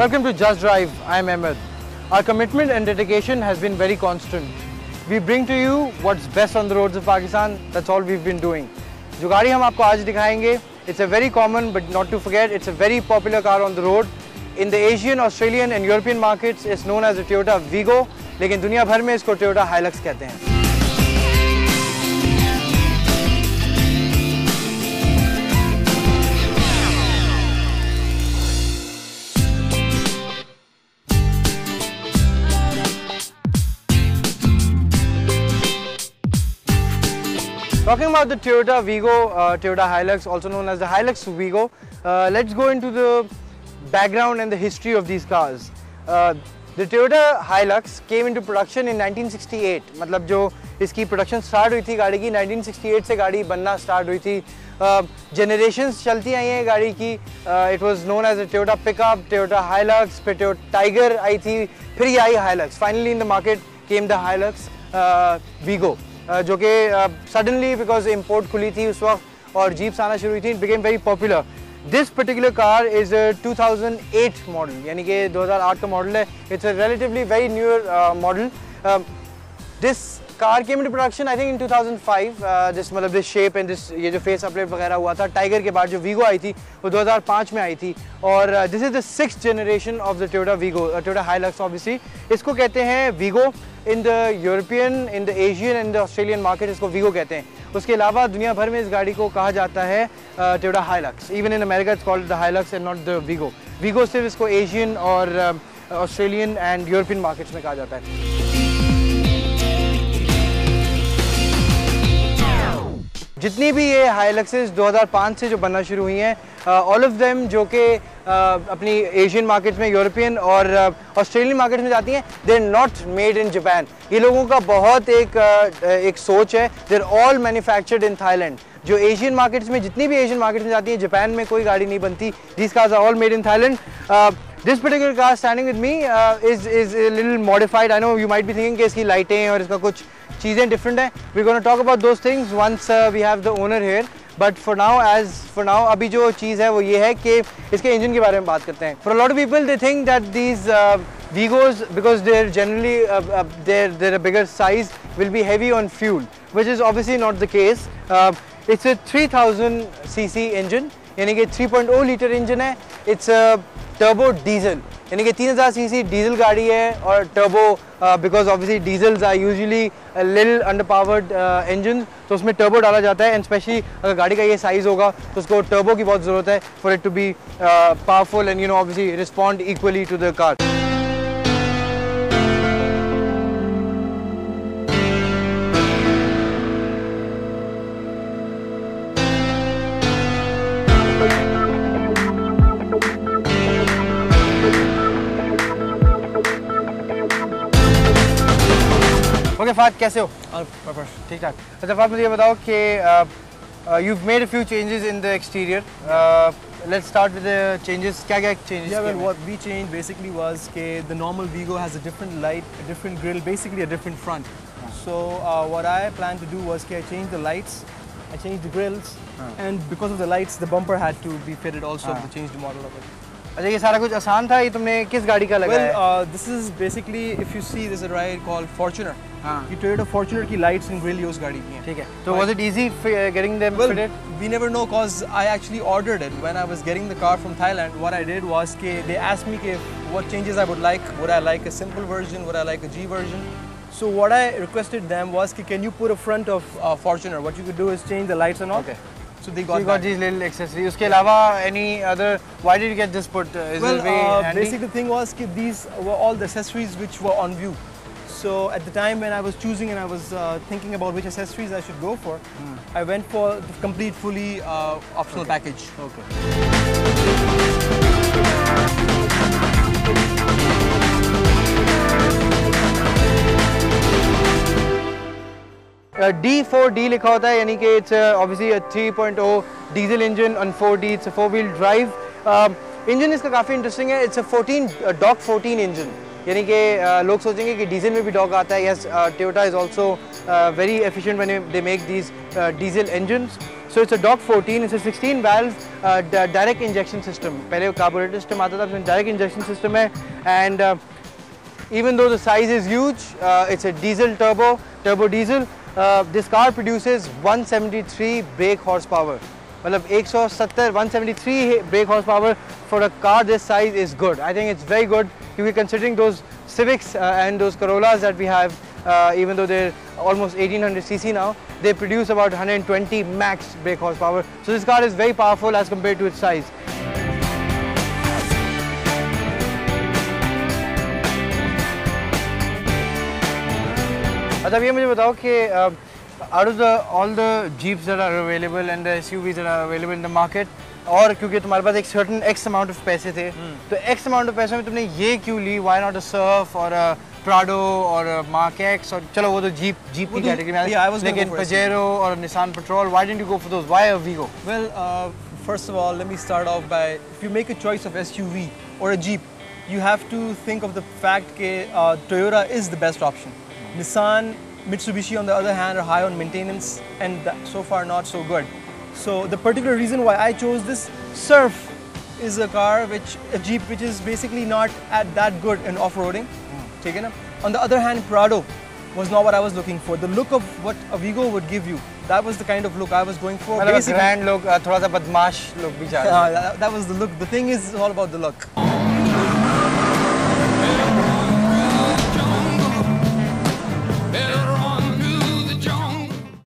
Welcome to Just Drive. I am Ahmed. Our commitment and dedication has been very constant. We bring to you what's best on the roads of Pakistan. That's all we've been doing. जो गाड़ी हम आपको आज दिखाएंगे, it's a very common but not to forget, it's a very popular car on the road. In the Asian, Australian and European markets, it's known as the Toyota Vigo. लेकिन दुनिया भर में इसको Toyota Hilux कहते हैं. Talking about the Toyota Vigo, Toyota Hilux, also known as the Hilux Vigo, let's go into the background and the history of these cars. The Toyota Hilux came into production in 1968. मतलब जो इसकी production start हुई थी गाड़ी की 1968 से गाड़ी बनना start हुई थी. Generations चलती आई हैं गाड़ी की. It was known as the Toyota Pickup, Toyota Hilux, फिर Toyota Tiger आई थी, फिर ये आई Hilux. Finally in the market came the Hilux Vigo. जो कि suddenly because import खुली थी उस वक्त और जीप्स आना शुरू हुई थी, it became very popular. This particular car is a 2008 model, यानी कि 2008 का मॉडल है. It's a relatively very newer model. This car came into production I think in 2005. This मतलब this shape and this ये जो face upgrade वगैरह हुआ था Tiger के बाद जो Vigo आई थी वो 2005 में आई थी और this is the 6th generation of the Toyota Vigo, Toyota Hilux obviously. इसको कहते हैं Vigo. In the European, in the Asian and the Australian market इसको Vigo कहते हैं. उसके अलावा दुनिया भर में इस गाड़ी को कहा जाता है Toyota Hilux. Even in America it's called the Hilux and not the Vigo. Vigo सिर्फ इसको Asian और Australian and European markets में कहा जाता है. जितनी भी ये Hiluxes 2005 से जो बनना शुरू हुई हैं, all of them जो कि अपनी एशियन मार्केट्स में, यूरोपियन और ऑस्ट्रेलियन मार्केट्स में जाती हैं, they are not made in Japan. ये लोगों का बहुत एक सोच है, they are all manufactured in Thailand. जो एशियन मार्केट्स में, जितनी भी एशियन मार्केट्स में जाती हैं, जापान में कोई गाड़ी नहीं बनती. These cars are all made in Thailand. This particular car standing with me is a little modified. I know you might be thinking कि इसकी लाइटें और इसका कुछ चीज़ें different हैं. We're going to talk about those things once we have the owner here. But for now, अभी जो चीज़ है वो ये है कि इसके इंजन के बारे में बात करते हैं. For a lot of people, they think that these Vigos, because they're generally they're a bigger size, will be heavy on fuel, which is obviously not the case. It's a 3000 cc engine, यानी कि 3.0 litre engine है. It's a turbo diesel, यानी कि 3000 CC diesel गाड़ी है और turbo because obviously diesels are usually little underpowered engine, तो उसमें टर्बो डाला जाता है. एंड स्पेशली अगर गाड़ी का ये साइज़ होगा तो उसको टर्बो की बहुत ज़रूरत है for it to be powerful and obviously respond equally to the car. Okay फाद, कैसे हो? ठीक ठाक. अच्छा फाद, मुझे ये बताओ कि you've made a few changes in the exterior. Let's start with the changes. क्या changes? Yeah, well, what we changed basically was that the normal Vigo has a different light, a different grille, basically a different front. So what I planned to do was I changed the lights, I changed the grills, and because of the lights, the bumper had to be fitted also to change the model of it. अच्छा, ये सारा कुछ आसान था. ये तुमने किस गाड़ी का लगाया? Well, this is basically, if you see, there's a ride called Fortuner. ये Toyota Fortuner की lights and grill उस गाड़ी की हैं. ठीक है. So was it easy getting them fitted? We never know because I actually ordered it when I was getting the car from Thailand. What I did was they asked me what changes I would like. Would I like a simple version? Would I like a G version? So what I requested them was can you put a front of Fortuner? What you could do is change the lights and all. Okay. So they got these little accessories. उसके अलावा any other? Why did you get this put? Is it very handy? Basically the thing was these were all the accessories which were on view. So at the time when I was choosing and I was thinking about which accessories I should go for, I went for the complete fully optional package. Okay. D4D लिखा होता है, यानी कि it's obviously a 3.0 diesel engine on 4D. It's a 4-wheel drive. Engine इसका काफ़ी interesting है. It's a 14 engine, यानी कि लोग सोचेंगे कि डीजल में भी डॉग आता है. Yes, Toyota is also very efficient when they make these diesel engines. So it's a Dock 14. It's a 16 valve direct injection system. पहले carburetor system आता था, इसमें direct injection system है, and even though the size is huge, it's a diesel turbo diesel. This car produces 173 brake horsepower. मतलब 173 brake horsepower for a car this size is good. I think it's very good. If we're considering those Civics and those Corollas that we have, even though they're almost 1800 cc now, they produce about 120 max brake horsepower. So this car is very powerful as compared to its size. अच्छा, अब ये मुझे बताओ कि out of all the Jeeps that are available and the SUVs that are available in the market, और क्योंकि तुम्हारे पास एक certain X amount of पैसे थे, तो X amount of पैसे में तुमने ये क्यों ली? Why not a Surf or a Prado or a Mark X? और चलो वो तो Jeep की category में yeah, I was लेकिन Pajero or Nissan Patrol, why didn't you go for those? Why a Vigo? Well, first of all, let me start off by, if you make a choice of SUV or a Jeep, you have to think of the fact that Toyota is the best option. Nissan, Mitsubishi on the other hand are high on maintenance and so far not so good. So the particular reason why I chose this Surf is a Jeep which is basically not that good in off-roading. On the other hand, Prado was not what I was looking for. The look of what a Vigo would give you, that was the kind of look I was going for. मतलब grand look, थोड़ा सा बदमाश look भी चाहिए. That was the look. The thing is all about the look.